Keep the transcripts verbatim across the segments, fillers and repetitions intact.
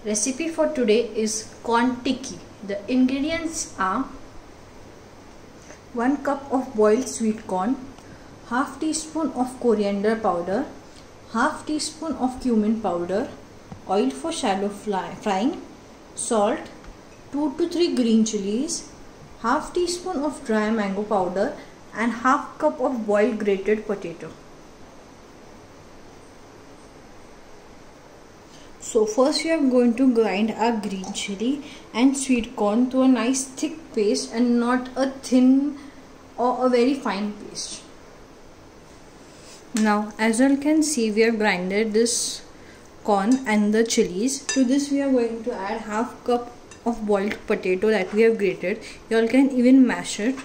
Recipe for today is corn tikki. The ingredients are one cup of boiled sweet corn, half teaspoon of coriander powder, half teaspoon of cumin powder, oil for shallow frying, salt, two to three green chilies, half teaspoon of dry mango powder and half cup of boiled grated potato. So first we are going to grind our green chili and sweet corn to a nice thick paste and not a thin or a very fine paste. Now as you all can see, we have grinded this corn and the chilies. To this we are going to add half cup of boiled potato that we have grated. You all can even mash it.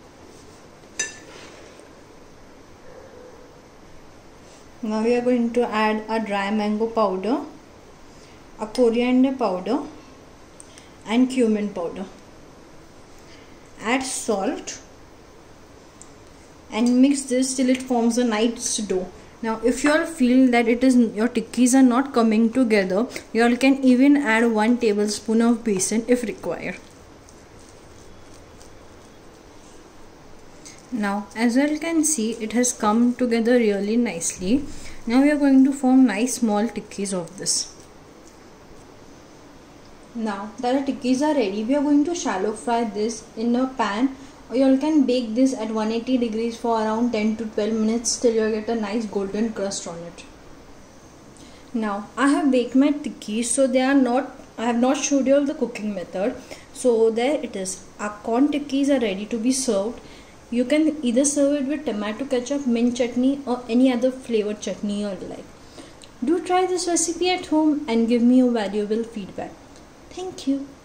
Now we are going to add a dry mango powder, a coriander powder and cumin powder. Add salt and mix this till it forms a nice dough. Now if you all feel that it is your tikkis are not coming together, you all can even add one tablespoon of besan if required. Now as you all can see, it has come together really nicely. Now we are going to form nice small tikkis of this. Now that the tikkis are ready, we are going to shallow fry this in a pan, or you all can bake this at one hundred eighty degrees for around ten to twelve minutes till you get a nice golden crust on it. Now I have baked my tikkis, so they are not, I have not showed you all the cooking method. So there it is. Our corn tikkis are ready to be served. You can either serve it with tomato ketchup, mint chutney or any other flavored chutney you like. Do try this recipe at home and give me your valuable feedback. Thank you.